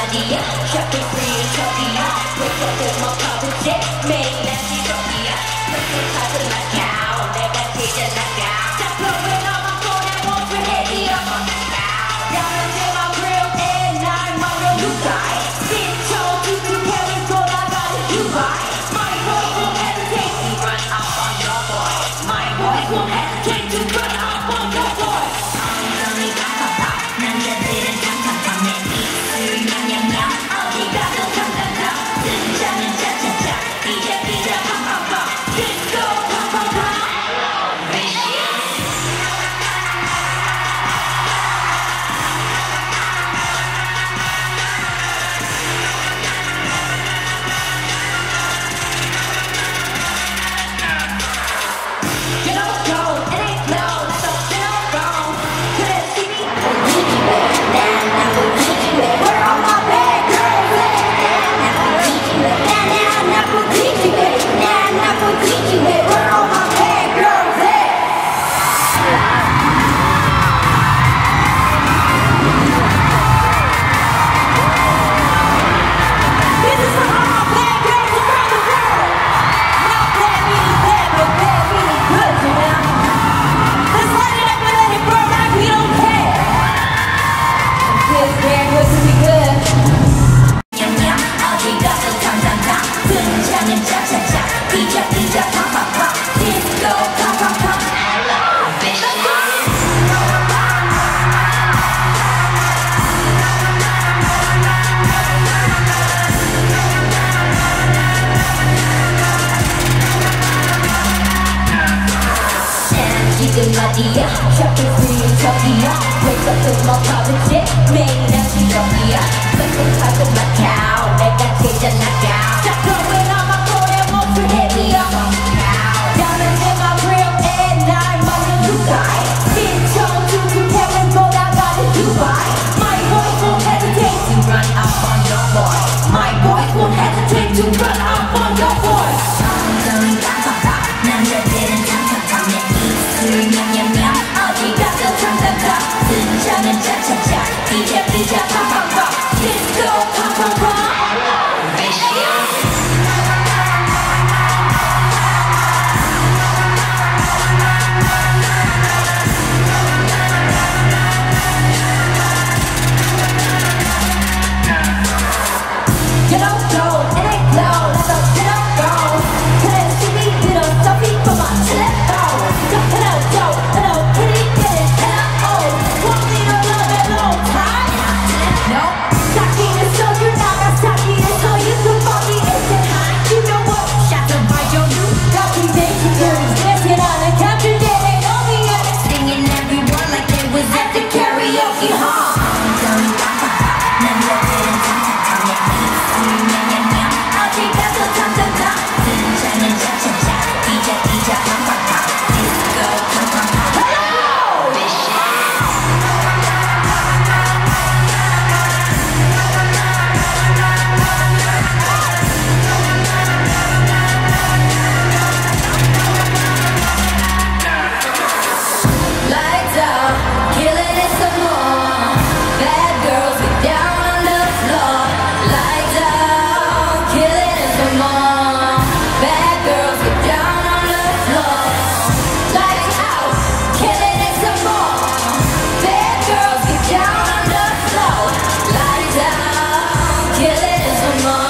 어디야 쇼핑 저기야 왜 뭐 커브지 매일 난 지속이야 왜 카드 나가 내가 제일 나가 자 blowing on my phone and won't forget the up on the sky 야는 my real and I'm my real new guy 진짜 두둑해를 돌아가는 Dubai My boys won't hesitate to run up on your boy My boys won't hesitate to run up on your boy 엉덩이 가봐봐 남자들은 탕탕탕 내 입술 냠냠냠 어디 가도 탕탕탕 등장은 차차차 삐져 팡팡팡 디스코 팡팡팡 You don't go, it ain't low, so you don't go. Couldn't see me. Where all my bad girls at? Where all my bad girls at? This is for all my bad girls around the world. Not bad meaning bad, but bad meaning good, you know? Let's light it up and let it burn like we don't care. This bad good to be good. 냠냠 어디 가도 탕탕탕 등장은 차차차 삐져 팡팡팡 디스코 팡팡팡 지금 어디야 쇼핑 free 저기야 Wake up to my poverty 매일 난 지속이야 선택하고 마카오 내가 제일 나가 자 blowing on my phone and won't forget me up on Diamonds in my real and I'm my new guy 진짜 두둑해를 돌아가는 Dubai My boys won't hesitate to run up on your boy My boys won't hesitate to run up on your boy 엉덩이 가봐봐 남자들은 탕탕탕 내 입술 냠냠냠 어디 가도 탕탕탕 등장은 차차차 삐져 팡팡팡 디스코 팡팡팡 You don't go, it ain't low, so you don't go. Couldn't see me, you don't stop me from my telephone. Don't hello, kitty, get it, hello. Want me to love it long time? No. Talking so you Nagasaki, so you can fuck me in the high. You know what? Shots of by your new. Got me dancing, dancing on the counter, they know me and singing everyone like they was at the karaoke hall. 남자들은 탕탕탕 내 입술 냠냠냠 어디 가도 탕탕탕 등장은 차차차 삐져 팡팡팡 디스코 팡팡팡 Hello! Lights out, killing it some more. Bad girls get down on the floor. Lights out, killing it some more. Bad girls get down on the floor. Lights out, killing it some more. Bad girls get down on the floor. Lights out, killing it some more.